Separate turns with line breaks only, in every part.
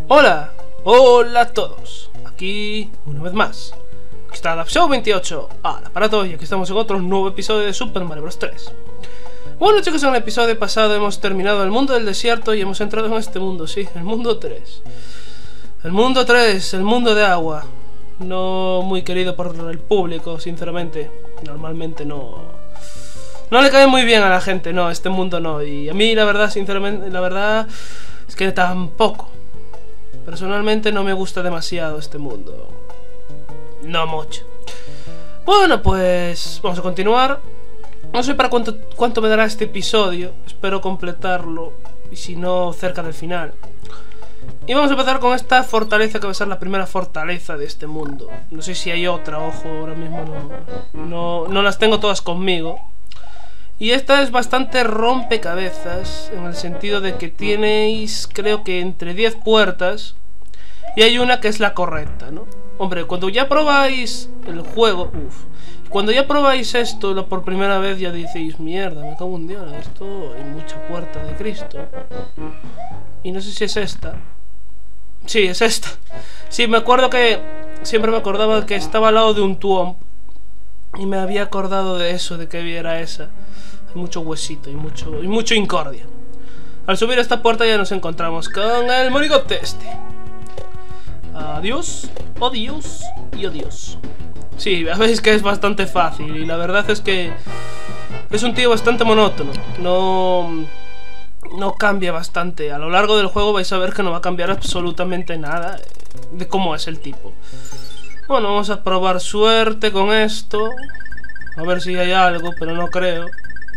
Hola, hola a todos. Aquí una vez más. Aquí está DAPShow 28 al aparato y aquí estamos en otro nuevo episodio de Super Mario Bros. 3. Bueno chicos, en el episodio pasado hemos terminado el mundo del desierto y hemos entrado en este mundo, sí, el mundo 3. El mundo 3, el mundo de agua. No muy querido por el público, sinceramente. Normalmente no le cae muy bien a la gente, no, este mundo no. Y a mí la verdad, sinceramente, la verdad es que tampoco. Personalmente no me gusta demasiado este mundo. No mucho. Bueno, pues vamos a continuar. No sé para cuánto me dará este episodio. Espero completarlo. Y si no, cerca del final. Y vamos a empezar con esta fortaleza que va a ser la primera fortaleza de este mundo. No sé si hay otra, ojo, ahora mismo no las tengo todas conmigo. Y esta es bastante rompecabezas, en el sentido de que tenéis, creo que entre 10 puertas, y hay una que es la correcta, ¿no? Hombre, cuando ya probáis el juego, cuando ya probáis esto por primera vez ya decís, mierda, me cago en Dios, esto hay mucha puerta de Cristo. Y no sé si es esta. Sí, es esta. Sí, me acuerdo que siempre me acordaba que estaba al lado de un Twomp. Y me había acordado de eso, de que viera esa. Hay mucho huesito y mucho incordia. Al subir esta puerta ya nos encontramos con el monigote este. Adiós, oh Dios y oh Dios. Sí, veis que es bastante fácil. Y la verdad es que es un tío bastante monótono. No cambia bastante. A lo largo del juego vais a ver que no va a cambiar absolutamente nada de cómo es el tipo. Bueno, vamos a probar suerte con esto. A ver si hay algo, pero no creo.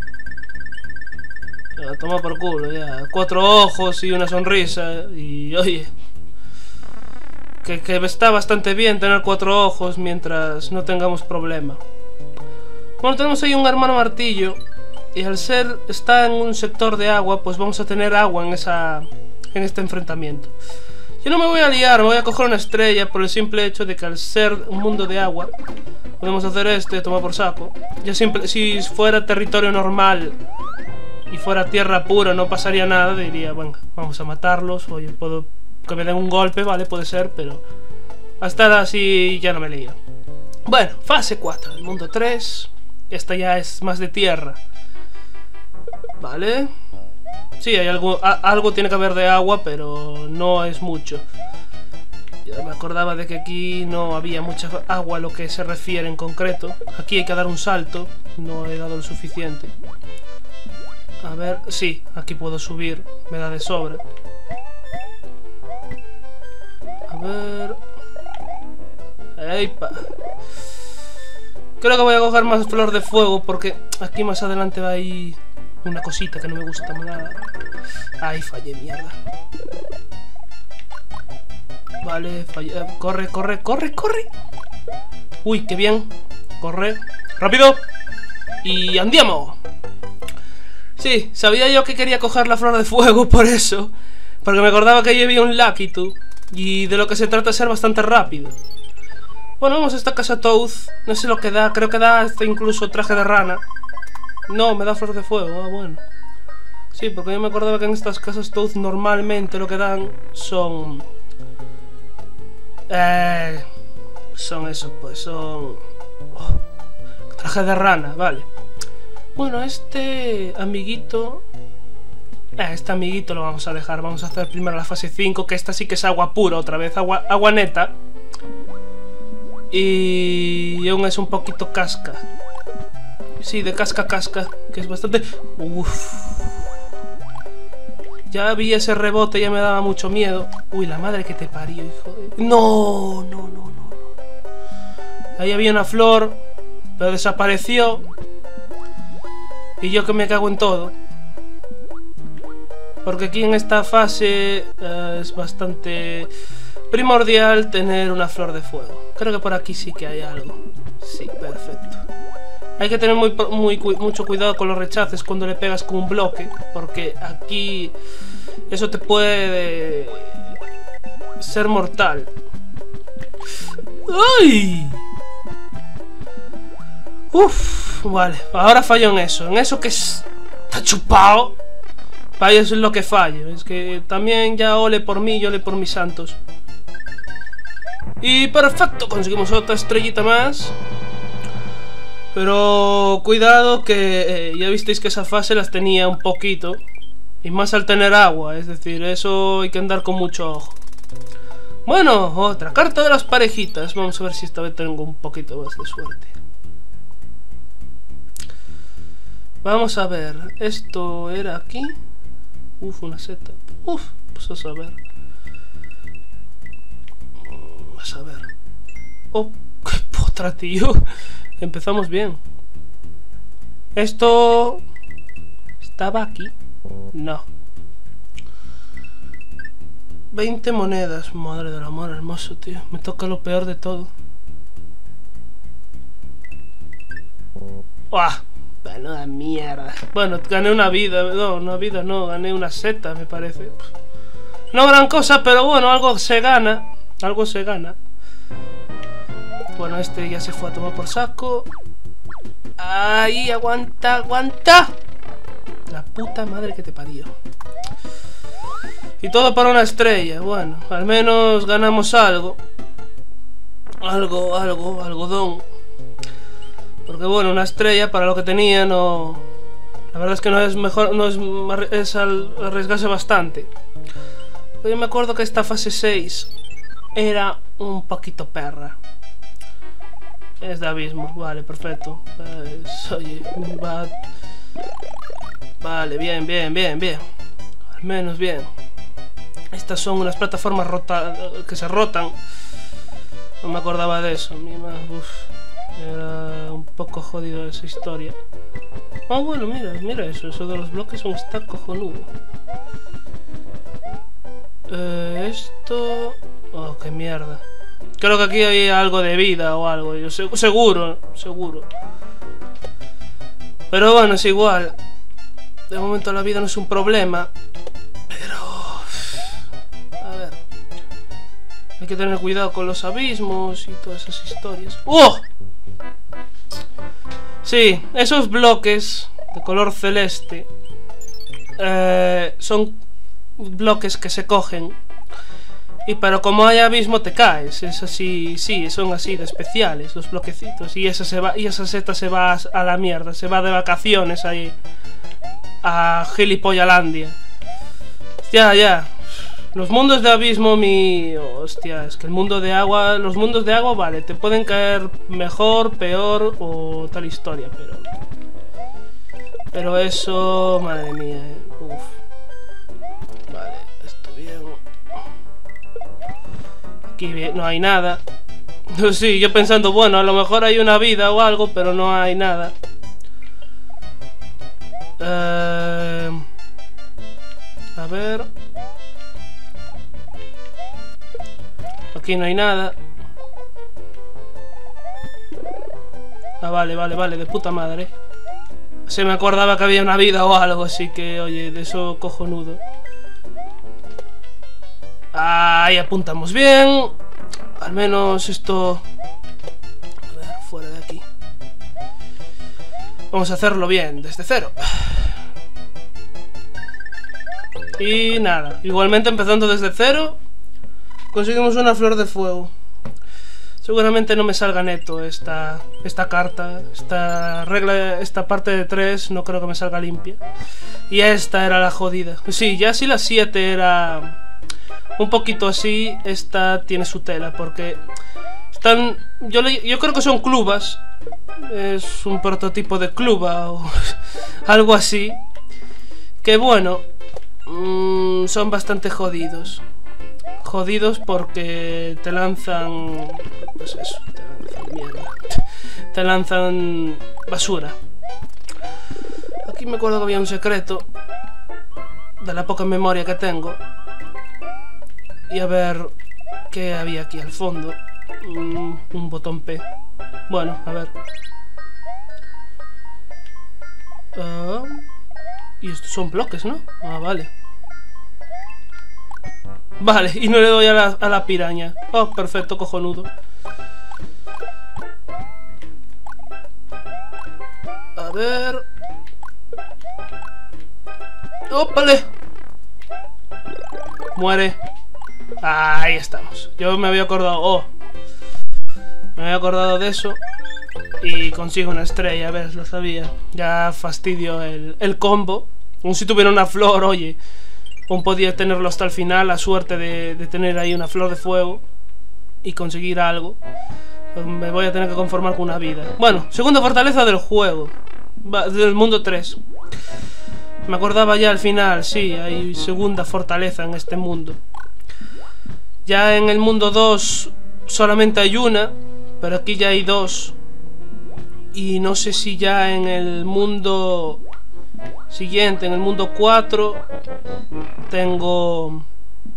Ya, toma por culo, ya. 4 ojos y una sonrisa. Y oye, que está bastante bien tener 4 ojos mientras no tengamos problema. Bueno, tenemos ahí un hermano martillo. Y al está en un sector de agua, pues vamos a tener agua en este enfrentamiento. Yo no me voy a liar, me voy a coger una estrella por el simple hecho de que al ser un mundo de agua podemos hacer tomar por saco. Ya siempre, si fuera territorio normal y fuera tierra pura no pasaría nada, diría, bueno, vamos a matarlos. Oye, puedo que me den un golpe, vale, puede ser, pero hasta así ya no me lío. Bueno, fase 4, el mundo 3. Esta ya es más de tierra. Vale. Sí, hay algo tiene que haber de agua, pero no es mucho. Ya me acordaba de que aquí no había mucha agua a lo que se refiere en concreto. Aquí hay que dar un salto. No he dado lo suficiente. A ver, sí, aquí puedo subir. Me da de sobra. A ver... ¡Epa! Creo que voy a coger más flor de fuego porque aquí más adelante va a ir una cosita que no me gusta nada. Ay, fallé, mierda. Vale, fallé. Corre. Uy, qué bien. Corre. ¡Rápido! Y andiamo. Sí, sabía yo que quería coger la flor de fuego por eso. Porque me acordaba que ahí había un Lakitu. Y de lo que se trata es ser bastante rápido. Bueno, vamos a esta casa Toad. No sé lo que da, creo que da incluso traje de rana. No, me da flor de fuego, bueno. Sí, porque yo me acordaba que en estas casas Toad normalmente lo que dan son... son eso, pues son... traje de rana, vale. Bueno, este amiguito... este amiguito lo vamos a dejar. Vamos a hacer primero la fase 5, que esta sí que es agua pura otra vez, agua neta. Y aún es un poquito casca. Sí, de casca, que es bastante... Uff. Ya vi ese rebote, ya me daba mucho miedo. Uy, la madre que te parió, hijo de... No. Ahí había una flor, pero desapareció. Y yo que me cago en todo. Porque aquí en esta fase es bastante primordial tener una flor de fuego. Creo que por aquí sí que hay algo. Sí, perfecto. Hay que tener mucho cuidado con los rechaces cuando le pegas con un bloque, porque aquí eso te puede ser mortal. ¡Ay! Uf, vale, ahora fallo en eso que está chupado. Vaya, eso es lo que fallo. Es que también ya ole por mí y ole por mis santos. Y perfecto, conseguimos otra estrellita más. Pero cuidado que ya visteis que esa fase las tenía un poquito. Y más al tener agua, es decir, eso hay que andar con mucho ojo. Bueno, otra carta de las parejitas. Vamos a ver si esta vez tengo un poquito más de suerte. Vamos a ver, esto era aquí. Uf, una seta. Uf, pues a saber. Vas a ver. Oh, qué potra, tío. Empezamos bien. Esto... ¿estaba aquí? No. 20 monedas. Madre del amor hermoso, tío. Me toca lo peor de todo. ¡Uah! Bueno, la mierda. Bueno, gané una vida. No, una vida no. Gané una seta, me parece. No gran cosa, pero bueno, algo se gana. Algo se gana. Bueno, este ya se fue a tomar por saco. ¡Ay! ¡Aguanta, aguanta! La puta madre que te parió. Y todo para una estrella. Bueno, al menos ganamos algo. Algodón. Porque bueno, una estrella para lo que tenía no... La verdad es que no es mejor, es arriesgarse bastante. Yo me acuerdo que esta fase 6 era un poquito perra. Es de abismo, vale, perfecto. Oye, vale, bien. Al menos bien. Estas son unas plataformas que se rotan. No me acordaba de eso. Era un poco jodido esa historia. Ah, bueno, mira eso. Eso de los bloques está cojonudo. Esto... oh, qué mierda. Creo que aquí había algo de vida o algo. Yo seguro. Pero bueno, es igual. De momento la vida no es un problema. Pero... a ver. Hay que tener cuidado con los abismos y todas esas historias. ¡Oh! Sí, esos bloques de color celeste son bloques que se cogen. Y pero como hay abismo te caes. Es así, sí, son así de especiales los bloquecitos. Y esa seta se va a la mierda. Se va de vacaciones ahí a Gilipollandia. Ya. Los mundos de abismo, hostia, es que el mundo de agua... Los mundos de agua, vale, te pueden caer mejor, peor o tal historia, pero eso... madre mía, Uf. Vale, esto bien. Aquí no hay nada. Sí, yo pensando, bueno, a lo mejor hay una vida o algo, pero no hay nada. A ver... aquí no hay nada. Ah, vale, de puta madre. Se me acordaba que había una vida o algo, así que, oye, de eso cojonudo. Ahí apuntamos bien. Al menos esto... a ver, fuera de aquí. Vamos a hacerlo bien, desde cero. Y nada, igualmente empezando desde cero... conseguimos una flor de fuego. Seguramente no me salga neto esta carta. Esta parte de 3 no creo que me salga limpia. Y esta era la jodida. Sí, ya si la 7 era un poquito así, esta tiene su tela. Porque están... yo creo que son clubas. Es un prototipo de cluba o algo así. Que bueno, son bastante jodidos. Jodidos porque te lanzan... pues eso, te lanzan mierda. Te lanzan basura. Aquí me acuerdo que había un secreto de la poca memoria que tengo. Y a ver qué había aquí al fondo. Un botón P. Bueno, a ver. Y estos son bloques, ¿no? Ah, vale. Vale, y no le doy a la piraña. Oh, perfecto, cojonudo. A ver... ¡Ópale! Muere. Ahí estamos. Yo me había acordado. Oh. Me había acordado de eso. Y consigo una estrella, ves, lo sabía. Ya fastidio el combo. Aún si tuviera una flor, oye, aún podía tenerlo hasta el final. La suerte de tener ahí una flor de fuego y conseguir algo. Me voy a tener que conformar con una vida. Bueno, segunda fortaleza del juego, del mundo 3. Me acordaba ya al final, sí, hay segunda fortaleza en este mundo. Ya en el mundo 2 solamente hay una, pero aquí ya hay dos. Y no sé si ya en el mundo siguiente, en el mundo 4, tengo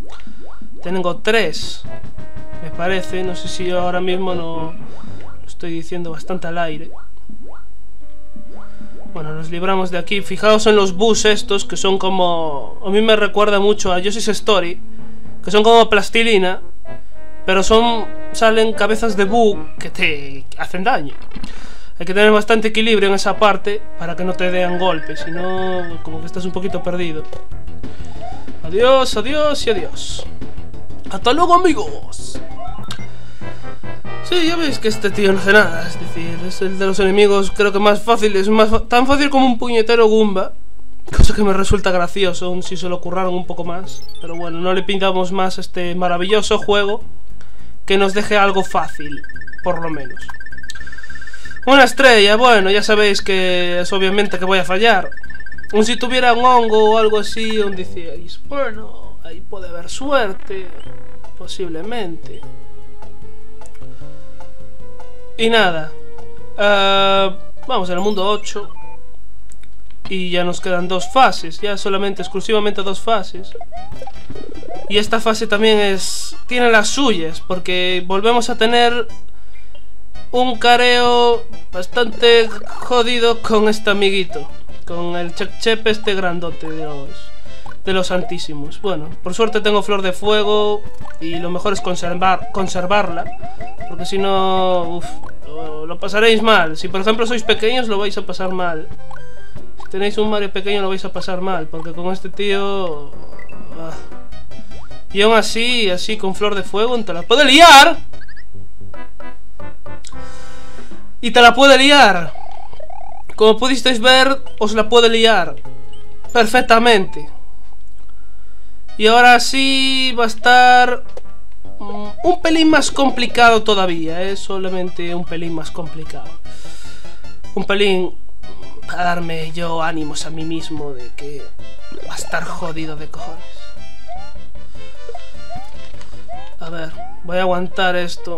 3, me parece. No sé si yo ahora mismo no lo estoy diciendo bastante al aire. Bueno, nos libramos de aquí. Fijaos en los bus estos, que son como... A mí me recuerda mucho a Yoshi's Story, que son como plastilina, pero salen cabezas de bug que te hacen daño. Hay que tener bastante equilibrio en esa parte para que no te den golpes, si no, como que estás un poquito perdido. Adiós, adiós y adiós. ¡Hasta luego, amigos! Sí, ya veis que este tío no hace nada. Es decir, es el de los enemigos, creo que más fácil. Es tan fácil como un puñetero Goomba. Cosa que me resulta gracioso, aun si se lo curraron un poco más. Pero bueno, no le pintamos más a este maravilloso juego. Que nos deje algo fácil, por lo menos. Una estrella, bueno, ya sabéis que es obviamente que voy a fallar. Aun si tuviera un hongo o algo así, aún decíais, bueno, ahí puede haber suerte. Posiblemente. Y nada, vamos al mundo 8. Y ya nos quedan 2 fases, ya solamente, exclusivamente 2 fases. Y esta fase también tiene las suyas, porque volvemos a tener un careo bastante jodido con este amiguito, con el Chep este grandote de los santísimos. Bueno, por suerte tengo flor de fuego y lo mejor es conservarla, porque si no, lo pasaréis mal. Si por ejemplo sois pequeños, lo vais a pasar mal. Si tenéis un Mario pequeño, lo vais a pasar mal, porque con este tío... Y aún así con flor de fuego, te la puede liar. Y te la puede liar. Como pudisteis ver, os la puede liar perfectamente. Y ahora sí va a estar un pelín más complicado todavía, solamente un pelín más complicado. Un pelín para darme yo ánimos a mí mismo de que va a estar jodido de cojones. A ver, voy a aguantar esto.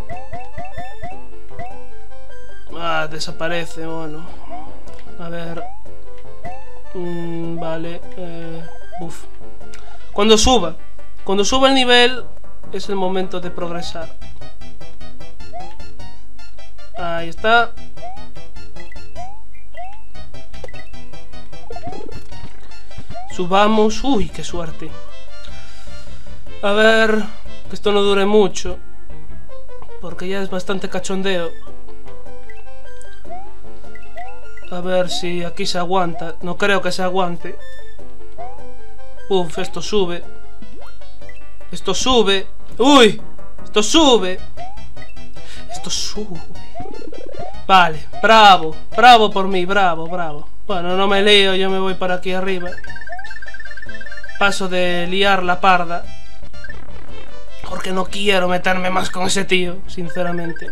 Desaparece, bueno. A ver. Vale. Cuando suba el nivel es el momento de progresar. Ahí está. Subamos. Uy, qué suerte. A ver, que esto no dure mucho, porque ya es bastante cachondeo. A ver si aquí se aguanta. No creo que se aguante. Uf, esto sube. Esto sube. ¡Uy! Esto sube. Esto sube. Vale, bravo. Bravo por mí, bravo, bravo. Bueno, no me lío, yo me voy para aquí arriba. Paso de liar la parda, porque no quiero meterme más con ese tío, sinceramente.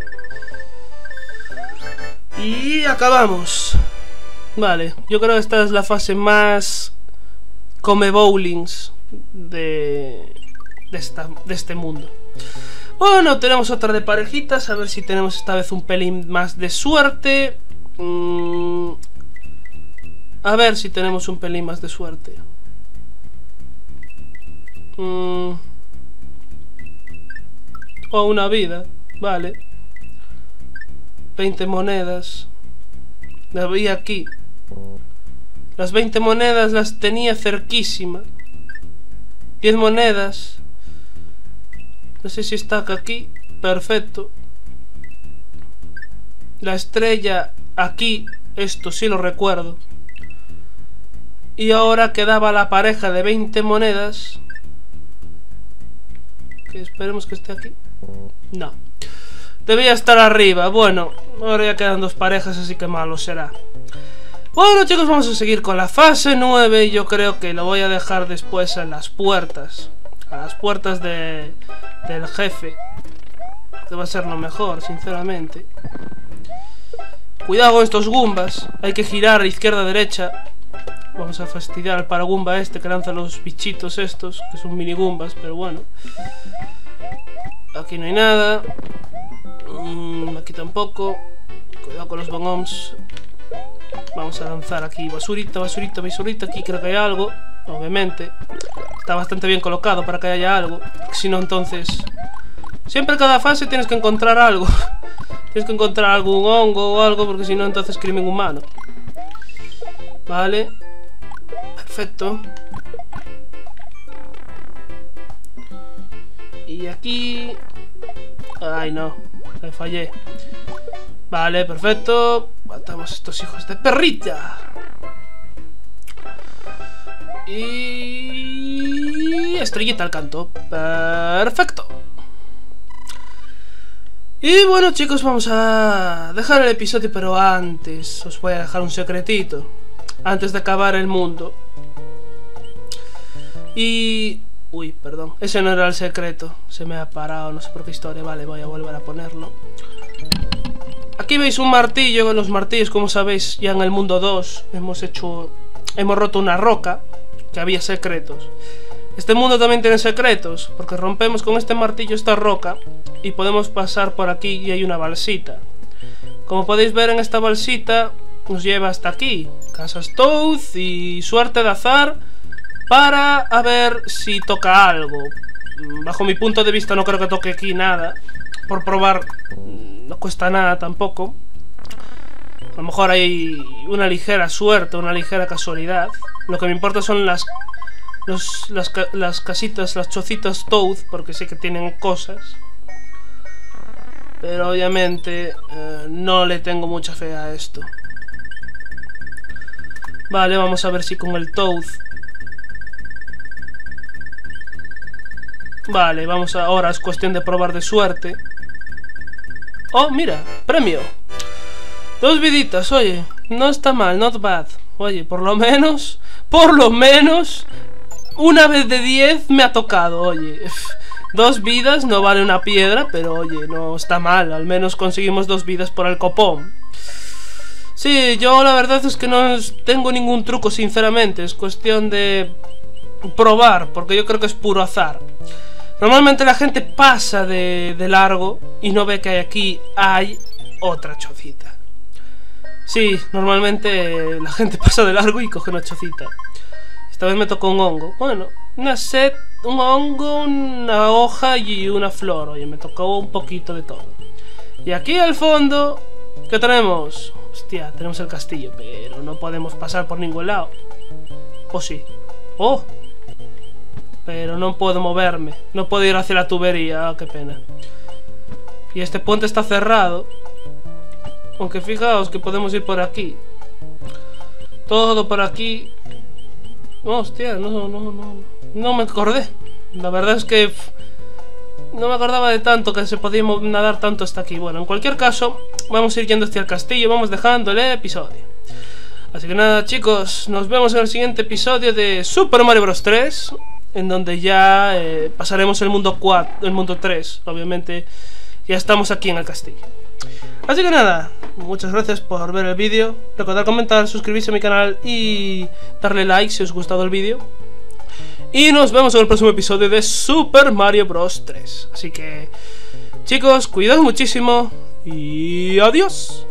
Y acabamos. Vale, yo creo que esta es la fase más come bowlings de este mundo. Bueno, tenemos otra de parejitas. A ver si tenemos esta vez un pelín más de suerte. A ver si tenemos un pelín más de suerte. O una vida. Vale. 20 monedas. Las vi aquí. Las 20 monedas las tenía cerquísima. 10 monedas. No sé si está aquí. Perfecto. La estrella aquí. Esto sí lo recuerdo. Y ahora quedaba la pareja de 20 monedas. Que esperemos que esté aquí. No. Debía estar arriba. Bueno, ahora ya quedan 2 parejas, así que malo será. Bueno, chicos, vamos a seguir con la fase 9. Y yo creo que lo voy a dejar después en las puertas. A las puertas del jefe. Que va a ser lo mejor, sinceramente. Cuidado con estos Goombas. Hay que girar a izquierda a derecha. Vamos a fastidiar al Paragumba este que lanza los bichitos estos, que son mini Goombas, pero bueno. Aquí no hay nada. Aquí tampoco. Cuidado con los Bonoms. Vamos a lanzar aquí basurita, basurita, basurita. Aquí creo que hay algo, obviamente. Está bastante bien colocado para que haya algo. Si no, entonces... Siempre en cada fase tienes que encontrar algo. Tienes que encontrar algún hongo o algo, porque si no, entonces crimen humano. Vale. Perfecto. Y aquí... Ay, no. Me fallé. Vale, perfecto. Matamos a estos hijos de perrita. Y... estrellita al canto. Perfecto. Y bueno, chicos, vamos a dejar el episodio, pero antes os voy a dejar un secretito. Antes de acabar el mundo. Y... Uy, perdón, ese no era el secreto. Se me ha parado, no sé por qué historia. Vale, voy a volver a ponerlo. Aquí veis un martillo. Los martillos, como sabéis, ya en el mundo 2 hemos roto una roca. Que había secretos. Este mundo también tiene secretos, porque rompemos con este martillo esta roca y podemos pasar por aquí y hay una balsita. Como podéis ver, en esta balsita nos lleva hasta aquí. Casas Toad y suerte de azar para a ver si toca algo. Bajo mi punto de vista no creo que toque aquí nada. Por probar no cuesta nada tampoco. A lo mejor hay una ligera suerte, una ligera casualidad. Lo que me importa son las casitas, las chocitas Toad, porque sé que tienen cosas. Pero obviamente no le tengo mucha fe a esto. Vale, vamos a ver si con el Toad. Vale, vamos a... Ahora es cuestión de probar de suerte. Oh, mira, premio. 2 viditas, oye, no está mal, not bad. Oye, por lo menos, una vez de 10 me ha tocado, oye. 2 vidas no vale una piedra, pero oye, no está mal. Al menos conseguimos 2 vidas por el copón. Sí, yo la verdad es que no tengo ningún truco, sinceramente. Es cuestión de probar, porque yo creo que es puro azar. Normalmente la gente pasa de largo y no ve que aquí hay otra chocita. Sí, normalmente la gente pasa de largo y coge una chocita. Esta vez me tocó un hongo. Bueno, una set, un hongo, una hoja y una flor. Oye, me tocó un poquito de todo. Y aquí al fondo, ¿qué tenemos? Hostia, tenemos el castillo, pero no podemos pasar por ningún lado. ¿O sí? ¡Oh! Pero no puedo moverme. No puedo ir hacia la tubería. Ah, qué pena. Y este puente está cerrado. Aunque fijaos que podemos ir por aquí. Todo por aquí. Hostia, no me acordé. La verdad es que no me acordaba de tanto, que se podía nadar tanto hasta aquí. Bueno, en cualquier caso, vamos a ir yendo hacia el castillo. Vamos dejando el episodio. Así que nada, chicos, nos vemos en el siguiente episodio de Super Mario Bros. 3. En donde ya pasaremos el mundo 4, el mundo 3. Obviamente ya estamos aquí en el castillo. Así que nada, muchas gracias por ver el vídeo. Recordad comentar, suscribirse a mi canal y darle like si os ha gustado el vídeo. Y nos vemos en el próximo episodio de Super Mario Bros. 3. Así que, chicos, cuidad muchísimo y adiós.